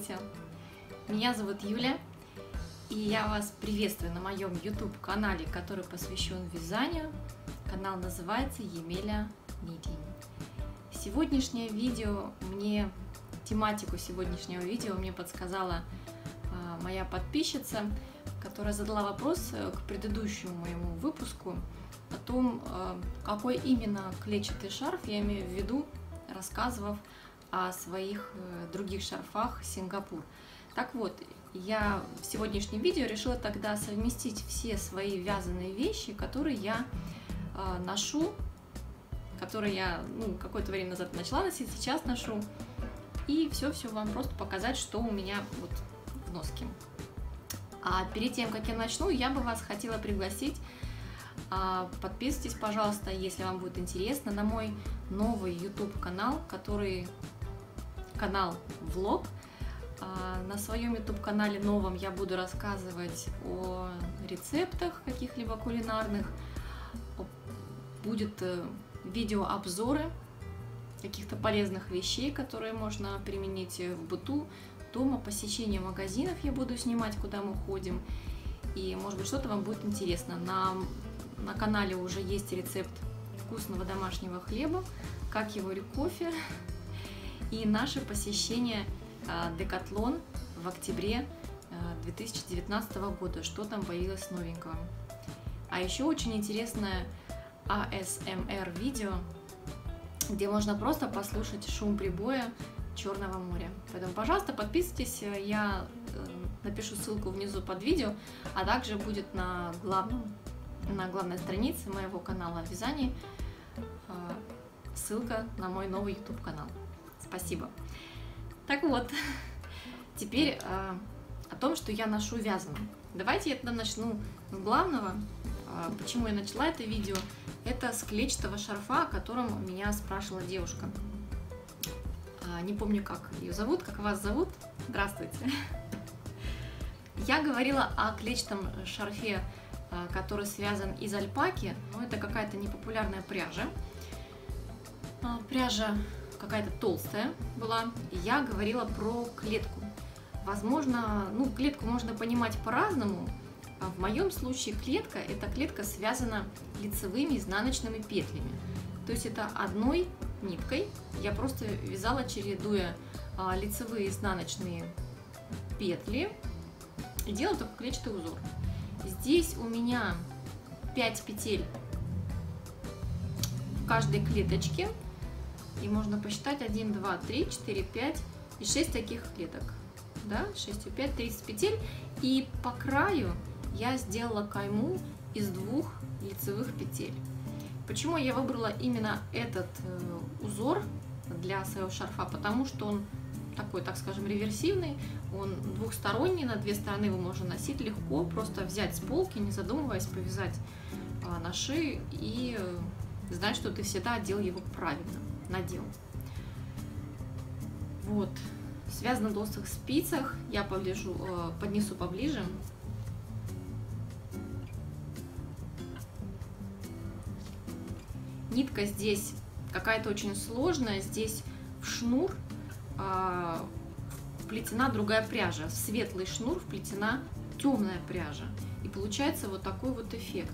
Здравствуйте! Меня зовут Юля, и я вас приветствую на моем YouTube-канале, который посвящен вязанию. Канал называется Емеля Knitting. Тематику сегодняшнего видео мне подсказала моя подписчица, которая задала вопрос к предыдущему моему выпуску о том, какой именно клетчатый шарф я имею в виду, рассказывав о своих других шарфах Сингапур. Так вот, я в сегодняшнем видео решила тогда совместить все свои вязаные вещи, которые я ношу, которые я какое-то время назад начала носить, сейчас ношу, и все вам просто показать, что у меня вот в носке. А перед тем, как я начну, я бы вас хотела пригласить, подписывайтесь, пожалуйста, если вам будет интересно, на мой новый YouTube канал, канал Влог. На своем YouTube канале новом я буду рассказывать о рецептах каких-либо кулинарных, будет видеообзоры каких-то полезных вещей, которые можно применить в быту, дома, посещение магазинов я буду снимать, куда мы ходим, и может быть что-то вам будет интересно. На канале уже есть рецепт вкусного домашнего хлеба, как я варю кофе, и наше посещение Decathlon в октябре 2019 года, что там появилось новенького. А еще очень интересное ASMR видео, где можно просто послушать шум прибоя Черного моря. Поэтому, пожалуйста, подписывайтесь, я напишу ссылку внизу под видео, а также будет на главной странице моего канала о вязании ссылка на мой новый YouTube канал. Спасибо. Так вот, теперь о том, что я ношу вязаным. Давайте я тогда начну с главного. Почему я начала это видео? Это с клетчатого шарфа, о котором меня спрашивала девушка. Не помню, как ее зовут, как вас зовут. Здравствуйте. Я говорила о клетчатом шарфе, который связан из альпаки, но это какая-то непопулярная пряжа. Пряжа какая-то толстая была. Я говорила про клетку. Возможно, клетку можно понимать по-разному. В моем случае клетка – это клетка связана лицевыми изнаночными петлями. То есть это одной ниткой я просто вязала, чередуя лицевые изнаночные петли, и делала такой клетчатый узор. Здесь у меня 5 петель в каждой клеточке, и можно посчитать 1, 2, 3, 4, 5 и 6 таких клеток. Да, 6 и 5, 30 петель. И по краю я сделала кайму из 2 лицевых петель. Почему я выбрала именно этот узор для своего шарфа? Потому что он такой, так скажем, реверсивный, он двухсторонний, на 2 стороны его можно носить легко, просто взять с полки, не задумываясь, повязать на шею и знать, что ты всегда одел его правильно, надел. Вот, связан на толстых спицах, я поднесу поближе. Нитка здесь какая-то очень сложная, здесь в шнур вплетена другая пряжа, в светлый шнур вплетена темная пряжа, и получается вот такой вот эффект.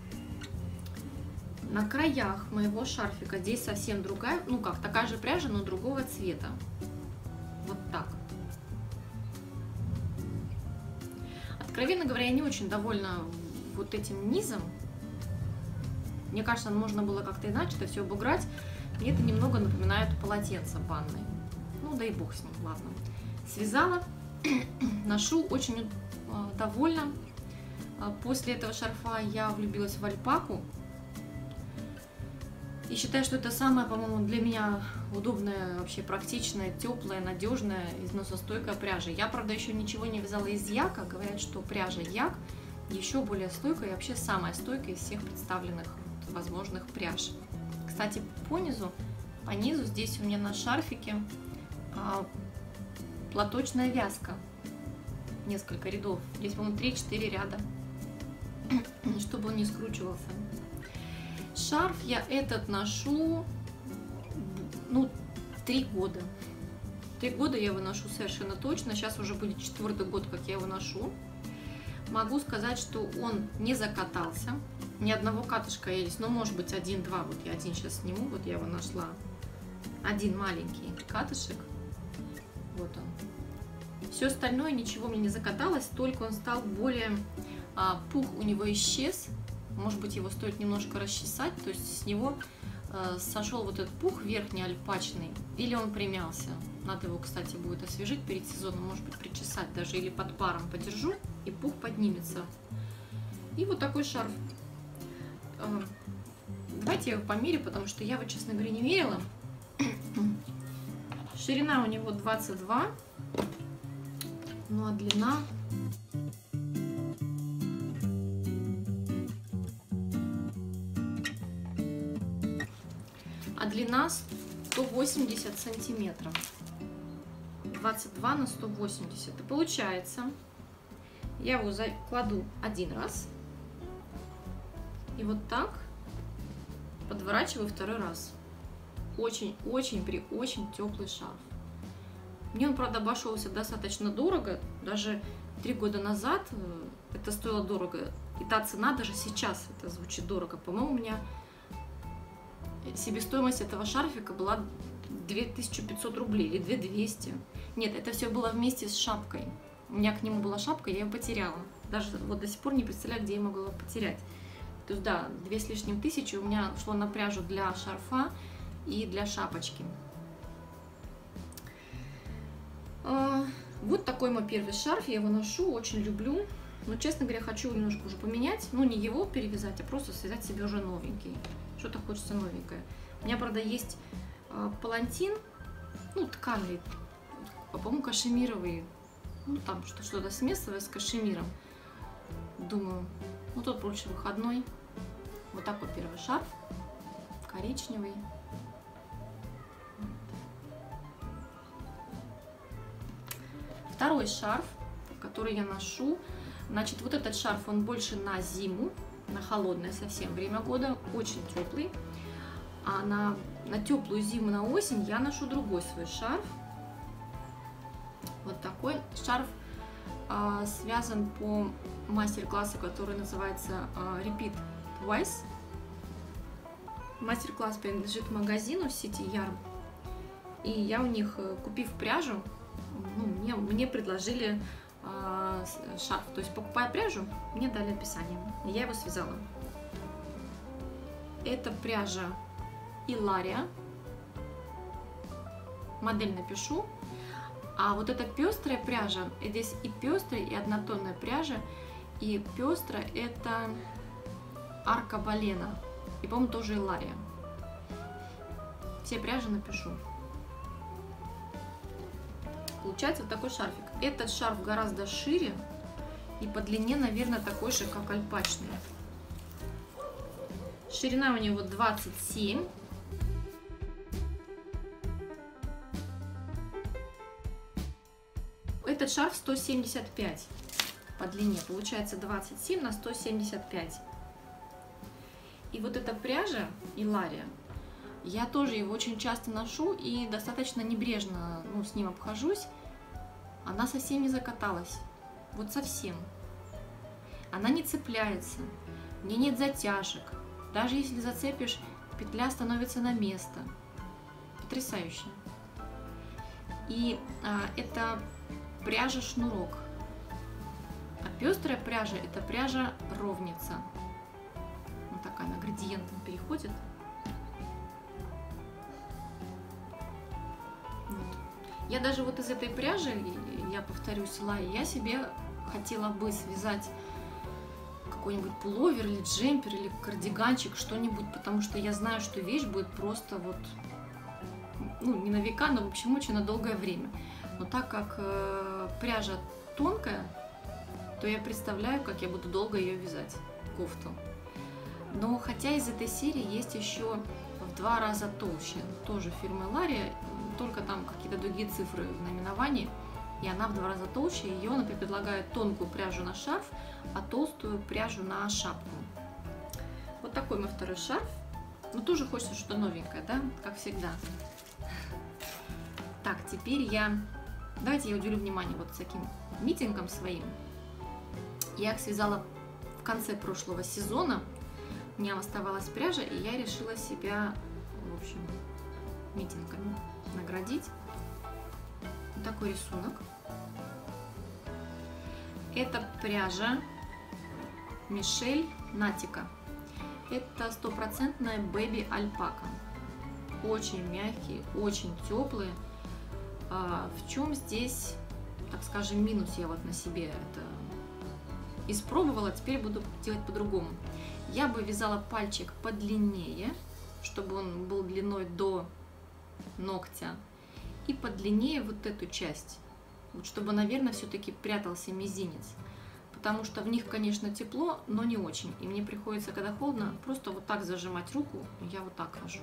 На краях моего шарфика здесь совсем другая, такая же пряжа, но другого цвета. Вот так. Откровенно говоря, я не очень довольна вот этим низом. Мне кажется, можно было как-то иначе это все обыграть. Мне это немного напоминает полотенце банное. Да и бог с ним, ладно. Связала, ношу, очень довольна. После этого шарфа я влюбилась в альпаку. И считаю, что это самая, по-моему, для меня удобная, вообще практичная, теплая, надежная, износостойкая пряжа. Я, правда, еще ничего не вязала из яка. Говорят, что пряжа як еще более стойкая и вообще самая стойкая из всех представленных возможных пряж. Кстати, по низу здесь у меня на шарфике платочная вязка. Несколько рядов. Здесь, по-моему, 3-4 ряда, чтобы он не скручивался. Шарф я этот ношу 3 года. 3 года я его ношу совершенно точно. Сейчас уже будет 4-й год, как я его ношу. Могу сказать, что он не закатался. Ни одного катышка есть, но может быть 1-2. Вот я один сейчас сниму, вот я его нашла. Один маленький катышек. Вот он. Все остальное ничего мне не закаталось, только он стал более... пух у него исчез. Может быть, его стоит немножко расчесать. То есть с него сошел вот этот пух верхний альпачный. Или он примялся. Надо его, кстати, будет освежить перед сезоном. Может быть, причесать даже. Или под паром подержу, и пух поднимется. И вот такой шарф. Давайте я его померю, потому что я его, честно говоря, не мерила. Ширина у него 22. Ну а длина... длина 180 сантиметров. 22 на 180. И получается, я его кладу один раз. И вот так подворачиваю второй раз. Очень теплый шарф. Мне он, правда, обошелся достаточно дорого. Даже 3 года назад это стоило дорого. И та цена даже сейчас это звучит дорого. По-моему, у меня себестоимость этого шарфика была 2500 рублей или 2200. Нет, это все было вместе с шапкой. У меня к нему была шапка, я ее потеряла. Даже вот до сих пор не представляю, где я могла его потерять. То есть, да, 2 с лишним тысячи у меня ушло на пряжу для шарфа и для шапочки. Вот такой мой первый шарф, я его ношу, очень люблю. Но, честно говоря, хочу немножко уже поменять. Ну, не его перевязать, а просто связать себе уже новенький. Что-то хочется новенькое. У меня, правда, есть палантин, ну, тканый, по-моему, кашемировый. Ну, там что-то смесовое с кашемиром. Думаю, ну, тот больше выходной. Вот такой первый шарф, коричневый. Второй шарф, который я ношу, значит, вот этот шарф, он больше на зиму, на холодное совсем время года, очень теплый. А на теплую зиму, на осень я ношу другой свой шарф. Вот такой шарф связан по мастер-классу, который называется Repeat Twice. Мастер-класс принадлежит магазину сети Yarn. И я у них, купив пряжу, ну, мне предложили шарф. То есть, покупая пряжу, мне дали описание. И я его связала. Это пряжа Ilaria. Модель напишу. А вот эта пестрая пряжа, здесь и пестрая, и однотонная пряжа. И пестрая это Аркабалена. И, по-моему, тоже Ilaria. Все пряжи напишу. Получается вот такой шарфик. Этот шарф гораздо шире и по длине, наверное, такой же, как альпачный. Ширина у него 27. Этот шарф 175 по длине. Получается 27 на 175. И вот эта пряжа Ilaria, я тоже его очень часто ношу и достаточно небрежно, ну, с ним обхожусь. Она совсем не закаталась. Вот совсем. Она не цепляется. В ней нет затяжек. Даже если зацепишь, петля становится на место. Потрясающе. И это пряжа-шнурок. А пестрая пряжа — это пряжа-ровница. Вот такая, она градиентом переходит. Вот. Я даже вот из этой пряжи, я повторюсь, я себе хотела бы связать какой-нибудь пуловер или джемпер или кардиганчик, что-нибудь, потому что я знаю, что вещь будет просто вот, ну, не на века, но, в общем, очень на долгое время. Но так как пряжа тонкая, то я представляю, как я буду долго ее вязать, кофту. Но хотя из этой серии есть еще в 2 раза толще, тоже фирмы Ilaria, только там какие-то другие цифры в наименовании, и она в 2 раза толще. Ее, например, предлагает тонкую пряжу на шарф, а толстую пряжу на шапку. Вот такой мой второй шарф. Но тоже хочется что-то новенькое, да, как всегда. Так, теперь давайте я уделю внимание вот таким митингам своим. Я их связала в конце прошлого сезона. У меня оставалась пряжа, и я решила себя, в общем, митингами наградить. Вот такой рисунок. Это пряжа Мишель Натика. Это стопроцентная бэби альпака. Очень мягкие, очень теплые. В чем здесь, так скажем, минус? Я вот на себе это испробовала, теперь буду делать по-другому. Я бы вязала пальчик подлиннее, чтобы он был длиной до ногтя, и подлиннее вот эту часть, вот чтобы, наверное, все-таки прятался мизинец, потому что в них, конечно, тепло, но не очень, и мне приходится, когда холодно, просто вот так зажимать руку, я вот так хожу.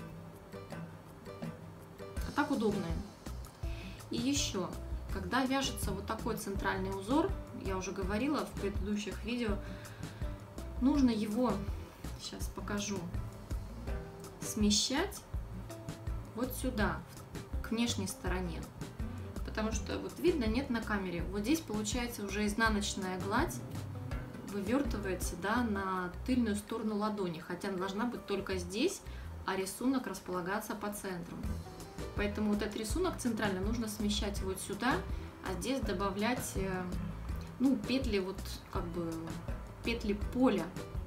А так удобнее. И еще, когда вяжется вот такой центральный узор, я уже говорила в предыдущих видео, нужно его, сейчас покажу, смещать вот сюда, к внешней стороне. Потому что, вот видно, нет на камере, вот здесь получается уже изнаночная гладь вывертывается, да, на тыльную сторону ладони, хотя она должна быть только здесь, а рисунок располагаться по центру. Поэтому вот этот рисунок центральный нужно смещать вот сюда, а здесь добавлять, ну, петли, вот как бы петли поля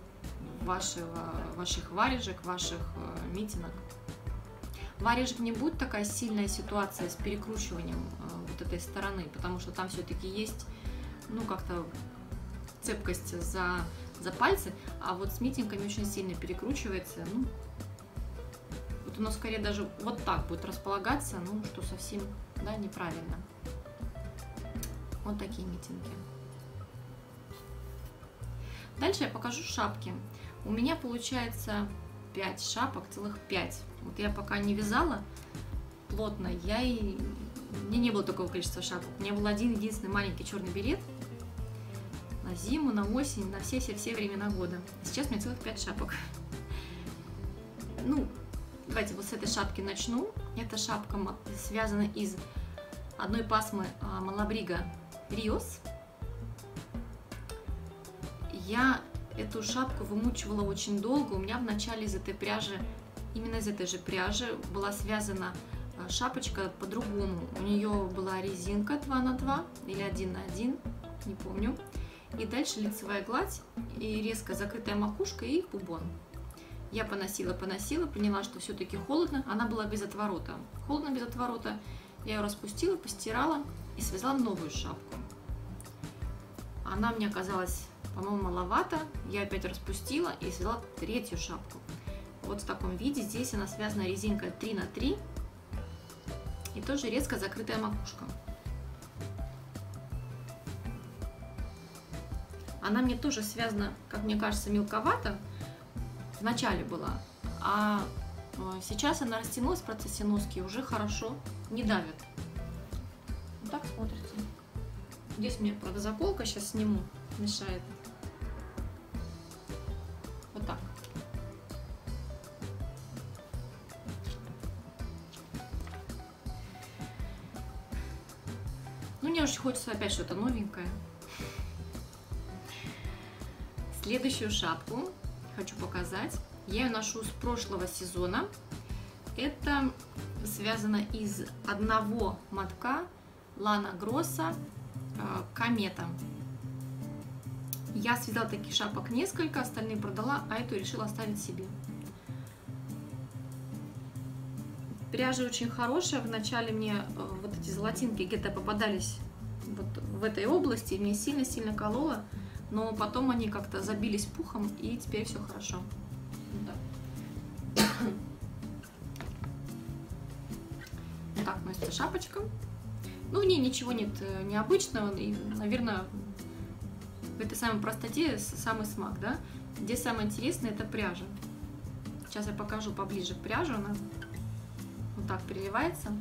ваших варежек, ваших митинок. Варежек не будет такая сильная ситуация с перекручиванием вот этой стороны, потому что там все-таки есть, ну, как-то цепкость за пальцы, а вот с митинками очень сильно перекручивается, ну, вот оно скорее даже вот так будет располагаться, ну, что совсем, да, неправильно. Вот такие митинги. Дальше я покажу шапки. У меня получается 5 шапок, целых 5. Вот я пока не вязала плотно, мне не было такого количества шапок. У меня был один единственный маленький черный берет на зиму, на осень, на все времена года. Сейчас у меня целых 5 шапок. Ну, давайте вот с этой шапки начну. Эта шапка связана из одной пасмы Малабрига Риос. Я эту шапку вымучивала очень долго. У меня вначале из этой пряжи, именно из этой же пряжи, была связана шапочка по-другому. У нее была резинка 2 на 2 или 1 на 1, не помню. И дальше лицевая гладь и резко закрытая макушка и бубон. Я поносила, поняла, что все-таки холодно. Она была без отворота. Холодно без отворота. Я ее распустила, постирала и связала новую шапку. Она мне оказалась, по-моему, маловато. Я опять распустила и связала третью шапку. Вот в таком виде. Здесь она связана резинкой 3 на 3 и тоже резко закрытая макушка. Она мне тоже связана, как мне кажется, мелковато. В начале была, а сейчас она растянулась в процессе носки и уже хорошо не давит. Вот так смотрится. Здесь мне, правда, заколка, сейчас сниму, мешает. Вот так. Ну, мне очень хочется опять что-то новенькое. Следующую шапку хочу показать. Я ее ношу с прошлого сезона. Это связано из одного мотка Лана Гросса Комета. Я связала таких шапок несколько, остальные продала, а эту решила оставить себе. Пряжа очень хорошая. Вначале мне вот эти золотинки где-то попадались вот в этой области, мне сильно-сильно кололо. Но потом они как-то забились пухом, и теперь все хорошо. Вот так носится шапочка. Ну, в ней ничего нет необычного. И, наверное, в этой самой простоте самый смак, да? Здесь самое интересное — это пряжа. Сейчас я покажу поближе пряжу. Она вот так переливается.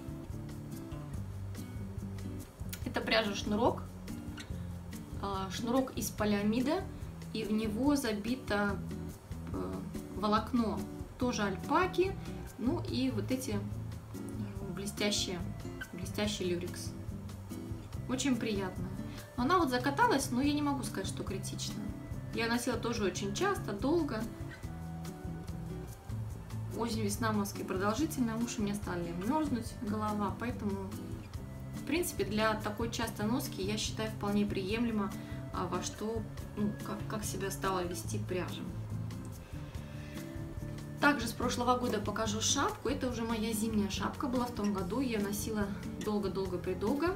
Это пряжа-шнурок. Шнурок из полиамида, и в него забито волокно тоже альпаки, ну и вот эти блестящий люрекс. Очень приятная. Но она вот закаталась, но я не могу сказать, что критично. Я носила тоже очень часто, долго. Осень, весна в Москве продолжительная, уши у меня стали мерзнуть, голова, поэтому, в принципе, для такой частой носки я считаю вполне приемлемо, во что, ну, как себя стала вести пряжа. Также с прошлого года покажу шапку. Это уже моя зимняя шапка была в том году. Я носила долго-долго-предолго.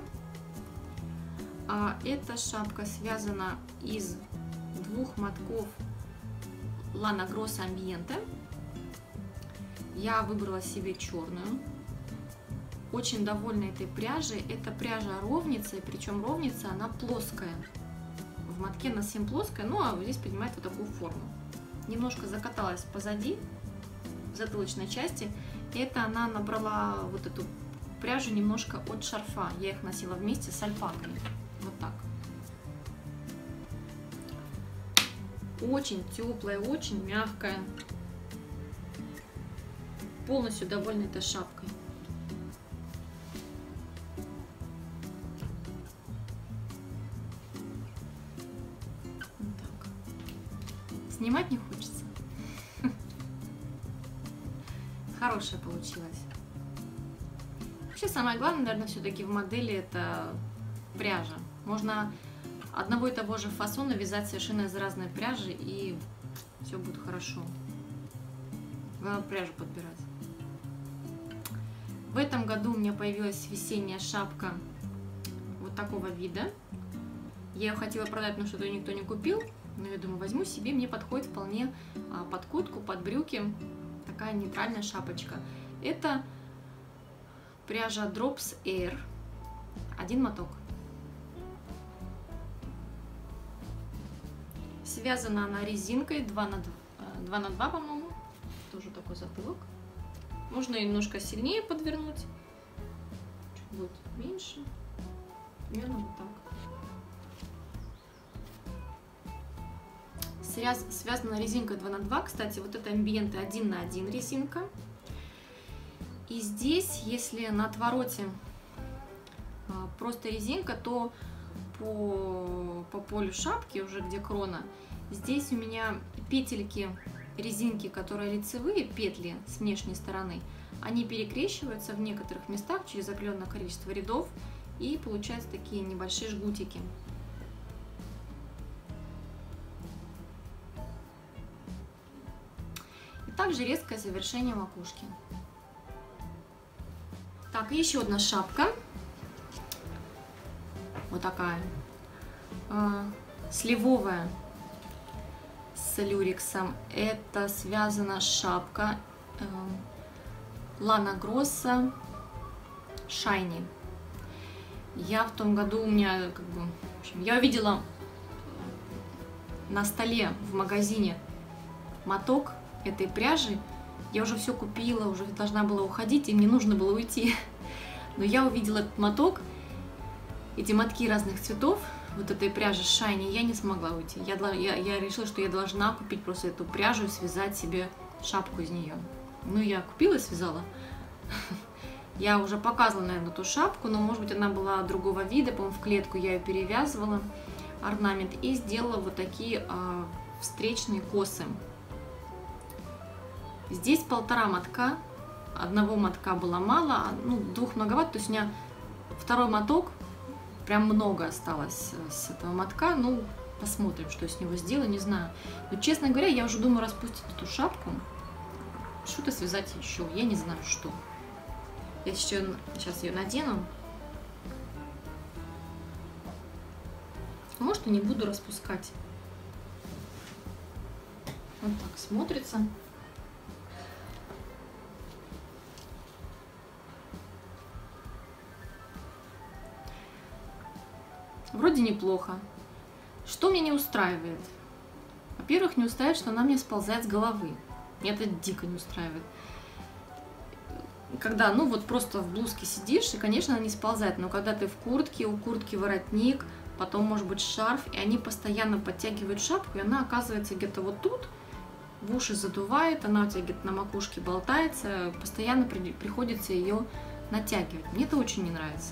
Эта шапка связана из 2 мотков Lana Grossa Ambiente. Я выбрала себе черную. Очень довольна этой пряжей. Это пряжа ровница, причем ровница она плоская. В мотке она совсем плоская, ну а здесь принимает вот такую форму. Немножко закаталась позади, в затылочной части. Это она набрала вот эту пряжу немножко от шарфа. Я их носила вместе с альпакой. Вот так. Очень теплая, очень мягкая. Полностью довольна этой шапкой. Вот так. Снимать не хочется. Хорошая получилась. Вообще самое главное, наверное, все-таки в модели это пряжа. Можно одного и того же фасона вязать совершенно из разной пряжи, и все будет хорошо. Главное пряжу подбирать. В этом году у меня появилась весенняя шапка вот такого вида. Я ее хотела продать, но что-то ее никто не купил. Но я думаю, возьму себе, мне подходит вполне под куртку, под брюки. Такая нейтральная шапочка. Это пряжа Drops Air. 1 моток. Связана она резинкой 2 на 2, по-моему. Тоже такой затылок. Можно немножко сильнее подвернуть. Чуть будет меньше. Примерно вот так. Связана резинкой 2 на 2. Кстати, вот это Ambiente 1 на 1 резинка. И здесь, если на отвороте просто резинка, то по полю шапки, уже где крона, здесь у меня петельки резинки, которые лицевые петли с внешней стороны, они перекрещиваются в некоторых местах через определенное количество рядов, и получаются такие небольшие жгутики. И также резкое завершение макушки. Так, и еще одна шапка. Вот такая. Сливовая. С люрексом. Это связана шапка Lana Grossa Shiny. Я в том году у меня в общем, я увидела на столе в магазине моток этой пряжи. Я уже все купила, уже должна была уходить, и мне нужно было уйти. Но я увидела этот моток, эти мотки разных цветов, вот этой пряжи Shiny, я не смогла уйти. Я решила, что я должна купить просто эту пряжу и связать себе шапку из нее. Ну, я купила и связала. Я уже показывала, наверное, эту шапку, но, может быть, она была другого вида. По-моему, в клетку я ее перевязывала, орнамент, и сделала вот такие встречные косы. Здесь 1,5 мотка. Одного мотка было мало, ну, 2 многовато. То есть у меня второй моток, прям много осталось с этого мотка. Ну, посмотрим, что я с него сделаю, не знаю. Но, честно говоря, я уже думаю распустить эту шапку. Что-то связать еще, я не знаю, что. Я сейчас ее надену. Может, и не буду распускать. Вот так смотрится. Вроде неплохо. Что меня не устраивает? Во-первых, не устраивает, что она мне сползает с головы. Меня это дико не устраивает. Когда, ну вот просто в блузке сидишь, и, конечно, она не сползает, но когда ты в куртке, у куртки воротник, потом, может быть, шарф, и они постоянно подтягивают шапку, и она оказывается где-то вот тут, в уши задувает, она у тебя где-то на макушке болтается, постоянно приходится ее натягивать. Мне это очень не нравится.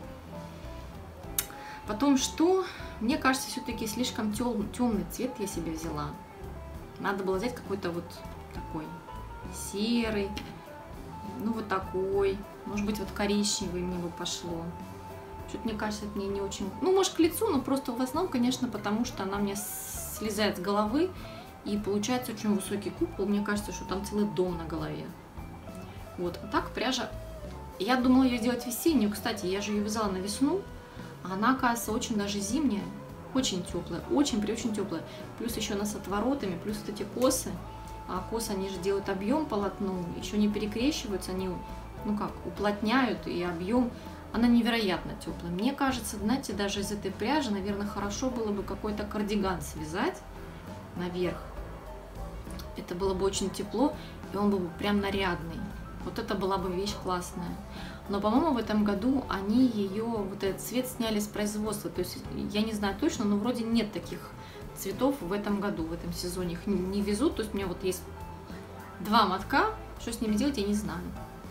Потом что? Мне кажется, все-таки слишком темный цвет я себе взяла. Надо было взять какой-то вот такой серый, ну вот такой. Может быть, вот коричневый мне бы пошло. Что-то, мне кажется, это мне не очень... Ну, может, к лицу, но просто в основном, конечно, потому что она мне слезает с головы, и получается очень высокий купол. Мне кажется, что там целый дом на голове. Вот. А так пряжа... Я думала ее сделать весеннюю. Кстати, я же ее вязала на весну. А она, оказывается, очень даже зимняя. Очень теплая. Очень-преочень теплая. Плюс еще она с отворотами, плюс вот эти косы. А косы, они же делают объем полотну. Еще не перекрещиваются. Они, ну как, уплотняют. И объем... Она невероятно теплая. Мне кажется, знаете, даже из этой пряжи, наверное, хорошо было бы какой-то кардиган связать наверх. Это было бы очень тепло, и он был бы прям нарядный. Вот это была бы вещь классная. Но, по-моему, в этом году они ее, вот этот цвет сняли с производства. То есть, я не знаю точно, но вроде нет таких цветов в этом году, в этом сезоне. Их не везут. То есть, у меня вот есть 2 мотка. Что с ними делать, я не знаю.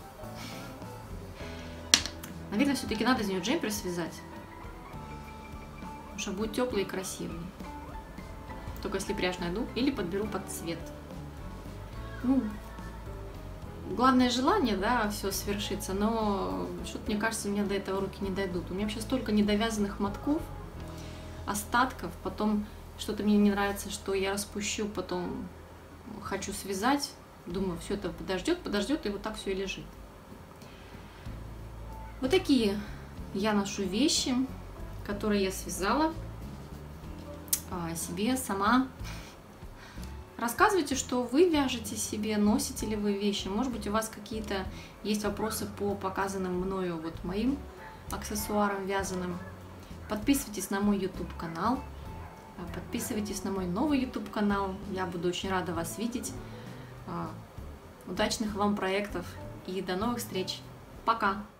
Наверное, все-таки надо из нее джемпер связать. Потому что будет теплый и красивый. Только если пряжу найду. Или подберу под цвет. Ну, главное желание, да, все свершится. Но что-то, мне кажется, у меня до этого руки не дойдут. У меня вообще столько недовязанных мотков, остатков. Потом что-то мне не нравится, что я распущу, потом хочу связать. Думаю, все это подождет, и вот так все и лежит. Вот такие я ношу вещи, которые я связала себе сама. Рассказывайте, что вы вяжете себе, носите ли вы вещи. Может быть, у вас какие-то есть вопросы по показанным мною вот моим аксессуарам вязаным. Подписывайтесь на мой YouTube канал, подписывайтесь на мой новый YouTube канал. Я буду очень рада вас видеть. Удачных вам проектов и до новых встреч. Пока!